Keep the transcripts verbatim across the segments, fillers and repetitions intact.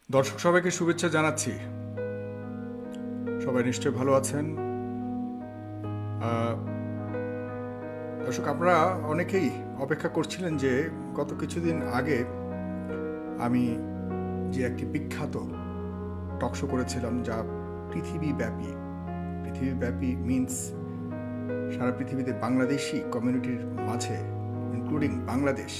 দর্শক সবাইকে শুভেচ্ছা জানাচ্ছি। সবাই নিশ্চয়ই ভালো আছেন। দর্শক, আপনারা অনেকেই অপেক্ষা করছিলেন যে গত কিছুদিন আগে আমি যে একটি বিখ্যাত টকশো করেছিলাম, যা পৃথিবীব্যাপী পৃথিবীব্যাপী মিনস সারা পৃথিবীতে বাংলাদেশি কমিউনিটির মাঝে, ইনক্লুডিং বাংলাদেশ,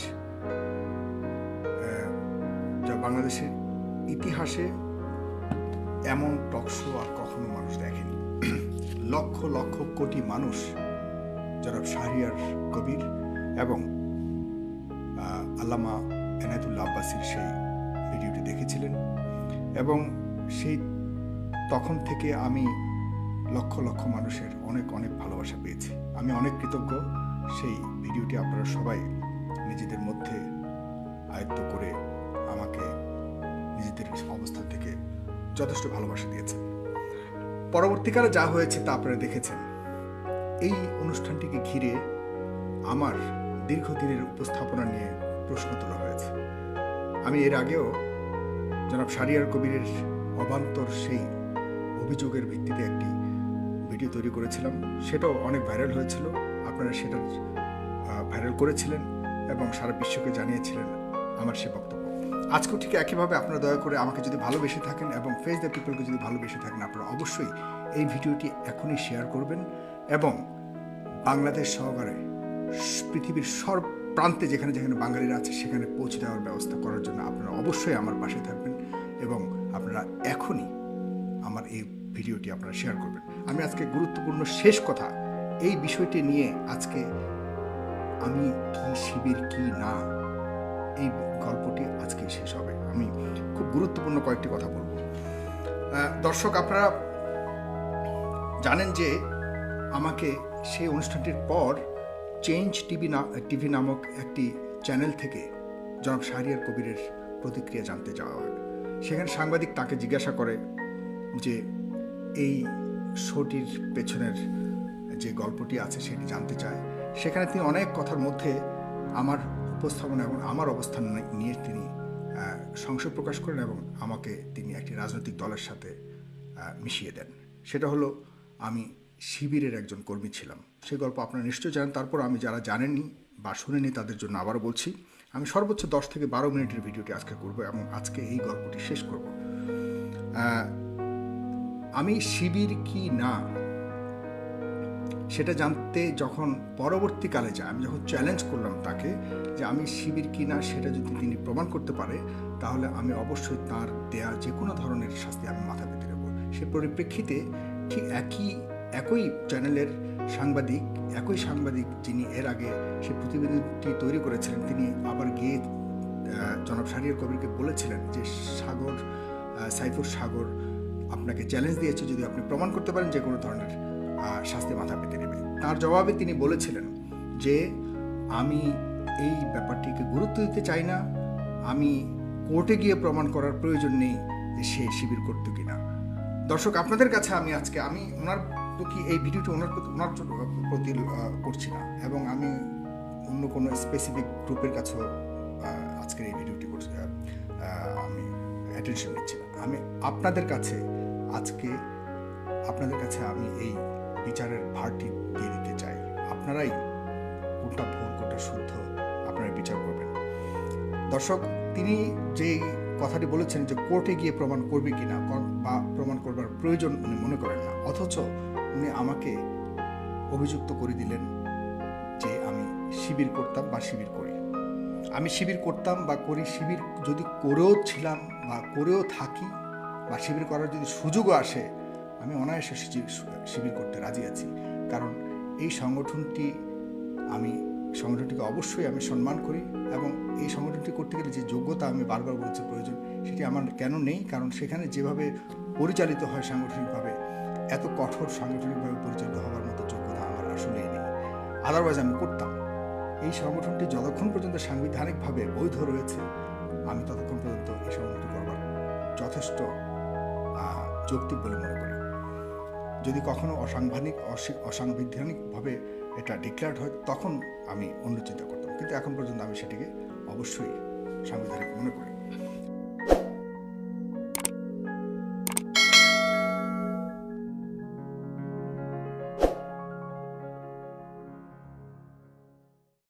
যা বাংলাদেশের ইতিহাসে এমন টকশো আর কখনো মানুষ দেখেনি। লক্ষ লক্ষ কোটি মানুষ জনাব শাহরিয়ার কবির এবং আল্লামা এনায়েতুল্লাহ আব্বাসীর সেই ভিডিওটি দেখেছিলেন এবং সেই তখন থেকে আমি লক্ষ লক্ষ মানুষের অনেক অনেক ভালোবাসা পেয়েছি। আমি অনেক কৃতজ্ঞ। সেই ভিডিওটি আপনারা সবাই নিজেদের মধ্যে আয়ত্ত করে আমাকে নিজেদের অবস্থান থেকে যথেষ্ট ভালোবাসা দিয়েছেন। পরবর্তীকালে যা হয়েছে তা আপনারা দেখেছেন। এই অনুষ্ঠানটিকে ঘিরে আমার দীর্ঘদিনের উপস্থাপনা নিয়ে প্রশ্ন তোলা হয়েছে। আমি এর আগেও জনাব শাহরিয়ার কবিরের অবান্তর সেই অভিযোগের ভিত্তিতে একটি ভিডিও তৈরি করেছিলাম। সেটাও অনেক ভাইরাল হয়েছিল। আপনারা সেটা ভাইরাল করেছিলেন এবং সারা বিশ্বকে জানিয়েছিলেন আমার সে বক্তব্য। আজকেও ঠিক একইভাবে আপনারা দয়া করে আমাকে যদি ভালোবেসে থাকেন এবং ফেস দ্য পিপলকে যদি ভালোবেসে থাকেন, আপনারা অবশ্যই এই ভিডিওটি এখনই শেয়ার করবেন এবং বাংলাদেশ সহকারে পৃথিবীর সব প্রান্তে যেখানে যেখানে বাঙালিরা আছে সেখানে পৌঁছে দেওয়ার ব্যবস্থা করার জন্য আপনারা অবশ্যই আমার পাশে থাকবেন এবং আপনারা এখনই আমার এই ভিডিওটি আপনারা শেয়ার করবেন। আমি আজকে গুরুত্বপূর্ণ শেষ কথা এই বিষয়টি নিয়ে, আজকে আমি কি শিবির কি না, এই গল্পটি আজকে শেষ হবে। আমি খুব গুরুত্বপূর্ণ কয়েকটি কথা বলব। দর্শক, আপনারা জানেন যে আমাকে সেই অনুষ্ঠানটির পর চেঞ্জ টিভি না টিভি নামক একটি চ্যানেল থেকে জনাব শাহরিয়ার কবিরের প্রতিক্রিয়া জানতে যাওয়া হয়। সেখানে সাংবাদিক তাকে জিজ্ঞাসা করে যে এই শোটির পেছনের যে গল্পটি আছে সেটি জানতে চায়। সেখানে তিনি অনেক কথার মধ্যে আমার উপস্থাপনা এবং আমার অবস্থান নিয়ে তিনি সংশয় প্রকাশ করেন এবং আমাকে তিনি একটি রাজনৈতিক দলের সাথে মিশিয়ে দেন। সেটা হলো আমি শিবিরের একজন কর্মী ছিলাম। সেই গল্প আপনারা নিশ্চয়ই জানেন। তারপর আমি যারা জানেননি বা শুনেনি তাদের জন্য আবারও বলছি, আমি সর্বোচ্চ দশ থেকে বারো মিনিটের ভিডিওটি আজকে করব এবং আজকে এই গল্পটি শেষ করব। আমি শিবির কি না সেটা জানতে যখন পরবর্তীকালে যায়, আমি যখন চ্যালেঞ্জ করলাম তাকে যে আমি শিবির কি না সেটা যদি তিনি প্রমাণ করতে পারে তাহলে আমি অবশ্যই তার দেয়া যে কোনো ধরনের শাস্তি আমি মাথা পেতে নেব। সে পরিপ্রেক্ষিতে ঠিক একই একই চ্যানেলের সাংবাদিক একই সাংবাদিক যিনি এর আগে সে প্রতিবেদনটি তৈরি করেছিলেন, তিনি আবার গিয়ে জনাব শাহরিয়ার কবিরকে বলেছিলেন যে সাগর সাইফুর সাগর আপনাকে চ্যালেঞ্জ দিয়েছে, যদি আপনি প্রমাণ করতে পারেন যে কোনো ধরনের শাস্তি মাথা পেতে নেবে। তার জবাবে তিনি বলেছিলেন যে আমি এই ব্যাপারটিকে গুরুত্ব দিতে চাই না, আমি কোর্টে গিয়ে প্রমাণ করার প্রয়োজন নেই যে সে শিবির করতো কিনা। দর্শক, আপনাদের কাছে আমি আজকে আমি ওনার প্রতি এই ভিডিওটি ওনার প্রতি ওনার প্রতি করছি না এবং আমি অন্য কোনো স্পেসিফিক গ্রুপের কাছেও আজকের এই ভিডিওটি করছি, আমি অ্যাটেনশন নিচ্ছি না। আমি আপনাদের কাছে আজকে আপনাদের কাছে আমি এই বিচারের ভারটি দিয়ে দিতে চাই। আপনারাই কোনটা ভুল কোনটা শুদ্ধ আপনারা বিচার করবেন। দর্শক, তিনি যে কথাটি বলেছেন যে কোর্টে গিয়ে প্রমাণ করবে কিনা বা প্রমাণ করবার প্রয়োজন উনি মনে করেন না, অথচ উনি আমাকে অভিযুক্ত করে দিলেন যে আমি শিবির করতাম বা শিবির করি। আমি শিবির করতাম বা করি, শিবির যদি করেও ছিলাম বা করেও থাকি বা শিবির করার যদি সুযোগও আসে, আমি অনায়াসে শিবির করতে রাজি আছি। কারণ এই সংগঠনটি আমি সংগঠনটিকে অবশ্যই আমি সম্মান করি এবং এই সংগঠনটি করতে গেলে যে যোগ্যতা আমি বারবার বলেছি প্রয়োজন, সেটি আমার কেন নেই? কারণ সেখানে যেভাবে পরিচালিত হয় সাংগঠনিকভাবে, এত কঠোর সাংগঠনিকভাবে পরিচালিত হওয়ার মতো যোগ্যতা আমার আসলেই নেই। আদারওয়াইজ আমি করতাম। এই সংগঠনটি যতক্ষণ পর্যন্ত সাংবিধানিকভাবে বৈধ রয়েছে, আমি ততক্ষণ পর্যন্ত এই সংগঠনটি করবার যথেষ্ট যৌক্তিক বলে মনে করি। যদি কখনো অসাংবিধানিক অসাংবিধানিকভাবে এটা ডিক্লেয়ার্ড হয় তখন আমি অন্য চিন্তা করতাম, কিন্তু এখন পর্যন্ত আমি সেটিকে অবশ্যই সাংবিধানিক মনে করি।